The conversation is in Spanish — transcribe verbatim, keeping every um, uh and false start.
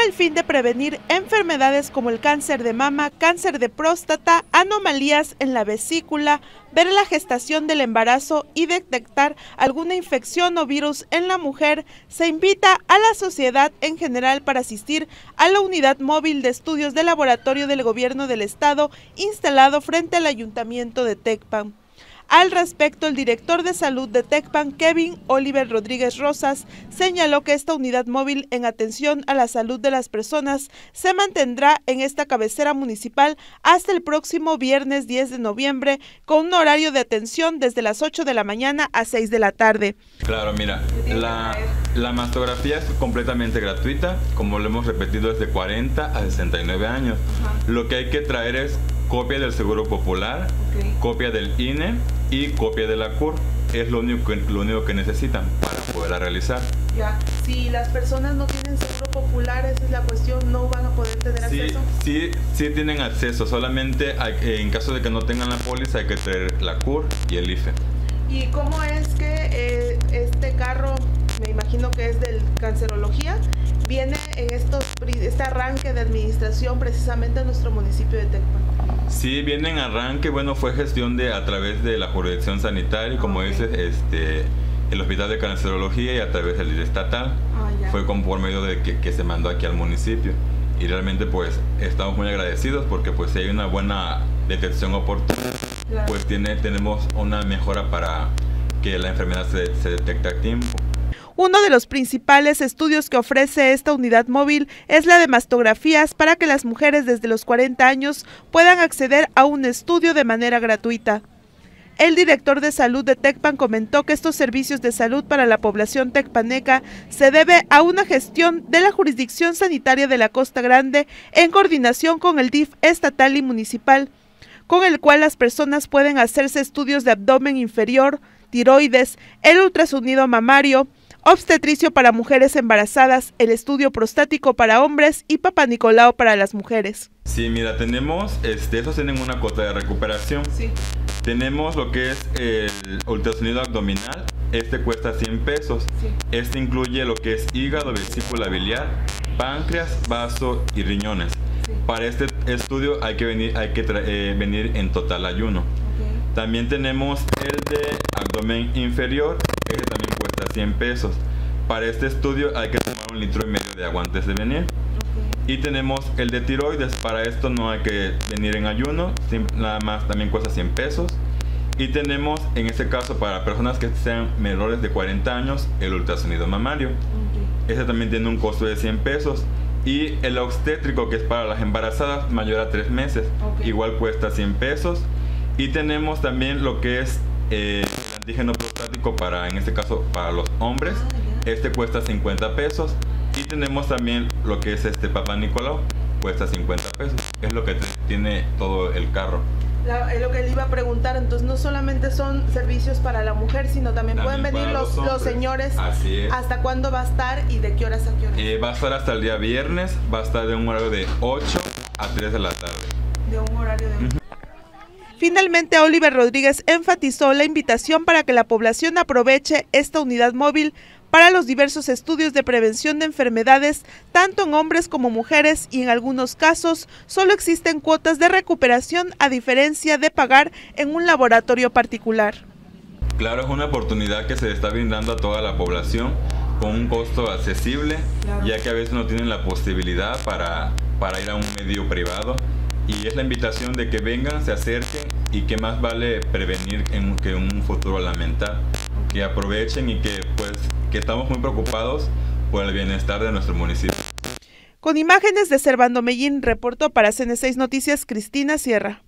el fin de prevenir enfermedades como el cáncer de mama, cáncer de próstata, anomalías en la vesícula, ver la gestación del embarazo y detectar alguna infección o virus en la mujer, se invita a la sociedad en general para asistir a la unidad móvil de estudios de laboratorio del gobierno del estado instalado frente al ayuntamiento de Tecpan. Al respecto, el director de salud de Tecpan, Kevin Oliver Rodríguez Rosas, señaló que esta unidad móvil en atención a la salud de las personas se mantendrá en esta cabecera municipal hasta el próximo viernes diez de noviembre, con un horario de atención desde las ocho de la mañana a seis de la tarde. Claro, mira, la, la mastografía es completamente gratuita, como lo hemos repetido desde cuarenta a sesenta y nueve años. Uh-huh. Lo que hay que traer es copia del Seguro Popular, okay, copia del I N E y copia de la C U R. Es lo único, que, lo único que necesitan para poderla realizar. Ya, si las personas no tienen Seguro Popular, esa es la cuestión, no van a poder tener sí, acceso. Sí, sí tienen acceso, solamente hay, en caso de que no tengan la póliza hay que traer la C U R y el I F E. ¿Y cómo es que eh, este carro, me imagino que es del Cancerología, viene en estos, este arranque de administración precisamente en nuestro municipio de Tecpan? Sí, viene en arranque, bueno, fue gestión de a través de la jurisdicción sanitaria, como okay, dices, este, el Hospital de Cancerología y a través del estatal. Ah, fue con, por medio de que, que se mandó aquí al municipio. Y realmente pues estamos muy agradecidos porque pues si hay una buena detección oportuna, claro, pues tiene, tenemos una mejora para que la enfermedad se, se detecte a tiempo. Uno de los principales estudios que ofrece esta unidad móvil es la de mastografías para que las mujeres desde los cuarenta años puedan acceder a un estudio de manera gratuita. El director de salud de Tecpan comentó que estos servicios de salud para la población tecpaneca se debe a una gestión de la jurisdicción sanitaria de la Costa Grande en coordinación con el D I F estatal y municipal, con el cual las personas pueden hacerse estudios de abdomen inferior, tiroides, el ultrasonido mamario, obstetricio para mujeres embarazadas, el estudio prostático para hombres y Papá Nicolau para las mujeres. Sí, mira, tenemos, este, esos tienen una cuota de recuperación. Sí. Tenemos lo que es el ultrasonido abdominal, este cuesta cien pesos. Sí. Este incluye lo que es hígado, vesícula biliar, páncreas, vaso y riñones. Sí. Para este estudio hay que venir, hay que eh, venir en total ayuno. Okay. También tenemos el de abdomen inferior, este también cuesta cien pesos. Para este estudio hay que tomar un litro y medio de agua antes de venir. Okay. Y tenemos el de tiroides, para esto no hay que venir en ayuno, nada más también cuesta cien pesos. Y tenemos en este caso para personas que sean menores de cuarenta años el ultrasonido mamario. Okay. Este también tiene un costo de cien pesos. Y el obstétrico, que es para las embarazadas mayor a tres meses, okay, igual cuesta cien pesos. Y tenemos también lo que es eh, el antígeno prostático para, en este caso, para los hombres. Ah, este cuesta cincuenta pesos. Y tenemos también lo que es este Papá Nicolau, cuesta cincuenta pesos. Es lo que tiene todo el carro. La, es lo que le iba a preguntar, entonces no solamente son servicios para la mujer, sino también, también pueden venir los, los, los señores. Así es. ¿Hasta cuándo va a estar y de qué horas a qué horas? Eh, va a estar hasta el día viernes, va a estar de un horario de ocho a tres de la tarde. De un horario de... Uh-huh. Finalmente, Oliver Rodríguez enfatizó la invitación para que la población aproveche esta unidad móvil para los diversos estudios de prevención de enfermedades, tanto en hombres como mujeres, y en algunos casos solo existen cuotas de recuperación a diferencia de pagar en un laboratorio particular. Claro, es una oportunidad que se está brindando a toda la población con un costo accesible, claro, ya que a veces no tienen la posibilidad para, para ir a un medio privado. Y es la invitación de que vengan, se acerquen y que más vale prevenir en, que un futuro lamentar. Que aprovechen y que pues que estamos muy preocupados por el bienestar de nuestro municipio. Con imágenes de Servando Mellín, reportó para C N seis Noticias Cristina Sierra.